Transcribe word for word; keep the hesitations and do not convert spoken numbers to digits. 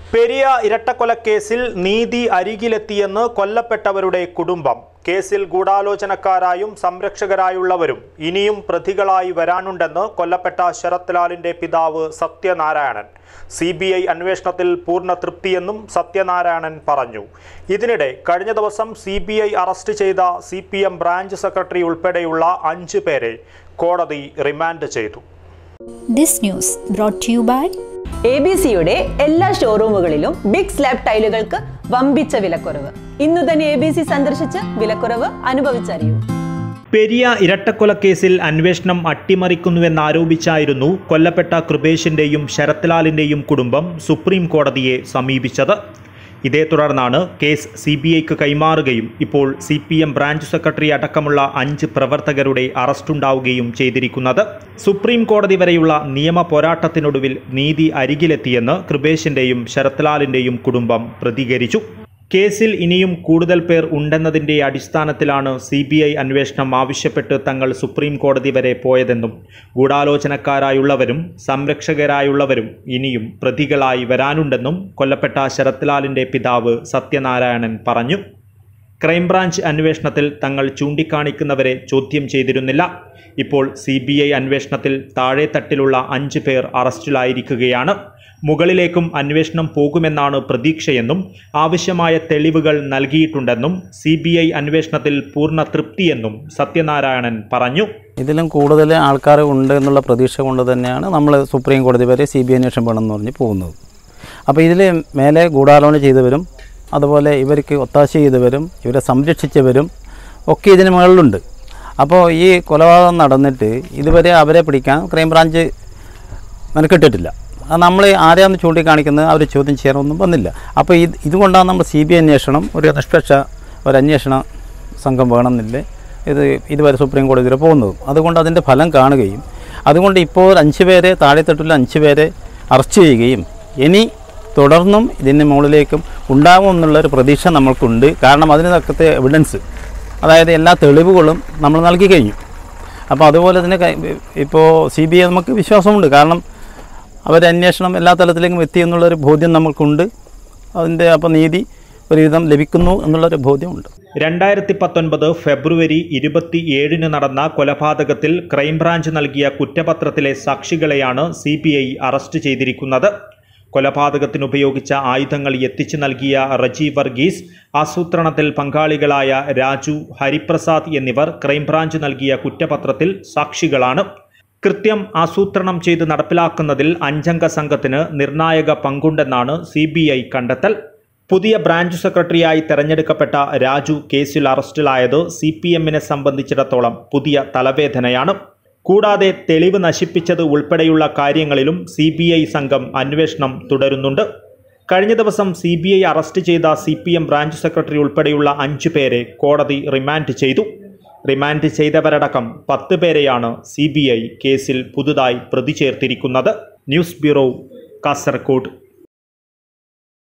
പെരിയ ഇരട്ടക്കൊലക്കേസിൽ നീതി അരികിലെത്തിയെന്ന് കൊല്ലപ്പെട്ടവരുടെ കുടുംബം. കേസിൽ ഗൂഢാലോചനക്കാരായും സംരക്ഷകരായുള്ളവരും ഇനിയും പ്രതികളായി വരാനുണ്ടെന്ന് കൊല്ലപ്പെട്ട ശരത് ലാലിന്റെ പിതാവ് സത്യനാരായണൻ. സി ബി ഐ അന്വേഷണത്തിൽ പൂർണ്ണ തൃപ്തിയെന്നും സത്യനാരായണൻ പറഞ്ഞു. ഇതിനിടെ കഴിഞ്ഞ ദിവസം സി ബി ഐ അറസ്റ്റ് ചെയ്ത C P M branch secretary ഉൾപ്പെടെയുള്ള അഞ്ച് പേരെ കോടതി റിമാൻഡ് ചെയ്തു. This news brought to you by A B സിയുടെ എല്ലാ ഷോറൂമുകളിലും ബിഗ് സ്ലാബ് ടൈലുകൾക്ക് വമ്പിച്ച വിലക്കുറവ്. ഇന്നു തന്നെ എ ബി സി സന്ദർശിച്ച് വിലക്കുറവ് അനുഭവിച്ചറിയൂ. പെരിയ ഇരട്ടക്കൊലക്കേസിൽ അന്വേഷണം അട്ടിമറിക്കുന്നുവെന്നാരോപിച്ചായിരുന്നു കൊല്ലപ്പെട്ട കൃപേഷിന്റെയും ശരത് ലാലിന്റെയും കുടുംബം സുപ്രീം കോടതിയെ സമീപിച്ചത്. ഇതേ തുടർന്നാണ് കേസ് സി ബി ഐക്ക് കൈമാറുകയും ഇപ്പോൾ C P M branch secretary അടക്കമുള്ള അഞ്ച് പ്രവർത്തകരുടെ അറസ്റ്റുണ്ടാവുകയും ചെയ്തിരിക്കുന്നത്. സുപ്രീം കോടതി വരെയുള്ള നിയമ പോരാട്ടത്തിനൊടുവിൽ നീതി അരികിലെത്തിയെന്ന് കൃപേഷിന്റെയും ശരത് ലാലിന്റെയും കുടുംബം പ്രതികരിച്ചു. കേസിൽ ഇനിയും കൂടുതൽ പേർ ഉണ്ടെന്നതിൻ്റെ അടിസ്ഥാനത്തിലാണ് സി ബി ഐ അന്വേഷണം ആവശ്യപ്പെട്ട് തങ്ങൾ സുപ്രീം കോടതി വരെ പോയതെന്നും ഗൂഢാലോചനക്കാരായുള്ളവരും സംരക്ഷകരായുള്ളവരും ഇനിയും പ്രതികളായി വരാനുണ്ടെന്നും കൊല്ലപ്പെട്ട ശരത് ലാലിൻ്റെ പിതാവ് സത്യനാരായണൻ പറഞ്ഞു. ക്രൈംബ്രാഞ്ച് അന്വേഷണത്തിൽ തങ്ങൾ ചൂണ്ടിക്കാണിക്കുന്നവരെ ചോദ്യം ചെയ്തിരുന്നില്ല. ഇപ്പോൾ സി ബി ഐ അന്വേഷണത്തിൽ താഴെത്തട്ടിലുള്ള അഞ്ച് പേർ അറസ്റ്റിലായിരിക്കുകയാണ്. മുകളിലേക്കും അന്വേഷണം പോകുമെന്നാണ് പ്രതീക്ഷയെന്നും ആവശ്യമായ തെളിവുകൾ നൽകിയിട്ടുണ്ടെന്നും സി ബി ഐ അന്വേഷണത്തിൽ പൂർണ്ണ തൃപ്തിയെന്നും സത്യനാരായണൻ പറഞ്ഞു. ഇതിലും കൂടുതൽ ആൾക്കാർ ഉണ്ട് എന്നുള്ള പ്രതീക്ഷ കൊണ്ട് തന്നെയാണ് നമ്മൾ സുപ്രീം കോടതി വരെ സി ബി ഐ അന്വേഷണം വേണമെന്ന് പറഞ്ഞ് പോകുന്നത്. അപ്പോൾ ഇതിൽ മേലെ ഗൂഢാലോചന ചെയ്തവരും അതുപോലെ ഇവർക്ക് ഒത്താശ ചെയ്തവരും ഇവരെ സംരക്ഷിച്ചവരും ഒക്കെ ഇതിന് മുകളിലുണ്ട്. അപ്പോൾ ഈ കൊലപാതകം നടന്നിട്ട് ഇതുവരെ അവരെ പിടിക്കാൻ ക്രൈംബ്രാഞ്ച് മെനക്കെട്ടിട്ടില്ല. നമ്മൾ ആരെയാണെന്ന് ചൂണ്ടിക്കാണിക്കുന്നത് അവർ ചോദ്യം ചെയ്യാനൊന്നും വന്നില്ല. അപ്പോൾ ഇത് ഇതുകൊണ്ടാണ് നമ്മൾ സി ബി ഐ അന്വേഷണം ഒരു നിഷ്പക്ഷ ഒരു അന്വേഷണ സംഘം വേണമെന്നില്ല ഇത് ഇതുവരെ സുപ്രീം കോടതി വരെ പോകുന്നത്. അതുകൊണ്ട് അതിൻ്റെ ഫലം കാണുകയും അതുകൊണ്ട് ഇപ്പോൾ അഞ്ച് പേരെ താഴെത്തട്ടിൽ അഞ്ച് പേരെ അറസ്റ്റ് ചെയ്യുകയും ഇനി തുടർന്നും ഇതിന് മുകളിലേക്കും ഉണ്ടാകുമെന്നുള്ളൊരു പ്രതീക്ഷ നമ്മൾക്കുണ്ട്. കാരണം അതിന് തക്കത്തെ എവിഡൻസ്, അതായത് എല്ലാ തെളിവുകളും നമ്മൾ നൽകി കഴിഞ്ഞു. അപ്പോൾ അതുപോലെ തന്നെ ഇപ്പോൾ സി ബി ഐ നമുക്ക് വിശ്വാസമുണ്ട്. കാരണം അവരുടെ അന്വേഷണം എല്ലാ തലത്തിലേക്കും എത്തി എന്നുള്ളൊരു ബോധ്യം നമുക്കുണ്ട്. അതിൻ്റെ അപ്പോൾ നീതി ഒരുവിധം ലഭിക്കുന്നു എന്നുള്ളൊരു ബോധ്യമുണ്ട്. രണ്ടായിരത്തി പത്തൊൻപത് ഫെബ്രുവരി ഇരുപത്തി ഏഴിന് നടന്ന കൊലപാതകത്തിൽ ക്രൈംബ്രാഞ്ച് നൽകിയ കുറ്റപത്രത്തിലെ സാക്ഷികളെയാണ് സി ബി ഐ അറസ്റ്റ് ചെയ്തിരിക്കുന്നത്. കൊലപാതകത്തിനുപയോഗിച്ച ആയുധങ്ങൾ എത്തിച്ചു നൽകിയ റജി വർഗീസ്, ആസൂത്രണത്തിൽ പങ്കാളികളായ രാജു, ഹരിപ്രസാദ് എന്നിവർ ക്രൈംബ്രാഞ്ച് നൽകിയ കുറ്റപത്രത്തിൽ സാക്ഷികളാണ്. കൃത്യം ആസൂത്രണം ചെയ്ത് നടപ്പിലാക്കുന്നതിൽ അഞ്ചംഗ സംഘത്തിന് നിർണായക പങ്കുണ്ടെന്നാണ് സി ബി ഐ കണ്ടെത്തൽ. പുതിയ ബ്രാഞ്ച് സെക്രട്ടറിയായി തെരഞ്ഞെടുക്കപ്പെട്ട രാജു കേസിൽ അറസ്റ്റിലായത് സി പി എമ്മിനെ സംബന്ധിച്ചിടത്തോളം പുതിയ തലവേദനയാണ്. കൂടാതെ തെളിവ് നശിപ്പിച്ചത് ഉൾപ്പെടെയുള്ള കാര്യങ്ങളിലും സി ബി ഐ സംഘം അന്വേഷണം തുടരുന്നുണ്ട്. കഴിഞ്ഞ ദിവസം സി ബി ഐ അറസ്റ്റ് ചെയ്ത C P M branch secretary ഉൾപ്പെടെയുള്ള അഞ്ചു പേരെ കോടതി റിമാൻഡ് ചെയ്തു. റിമാൻഡ് ചെയ്തവരടക്കം പത്ത് പേരെയാണ് സി ബി ഐ കേസിൽ പുതുതായി പ്രതി ചേർത്തിരിക്കുന്നത്. News bureau, Kasaragod.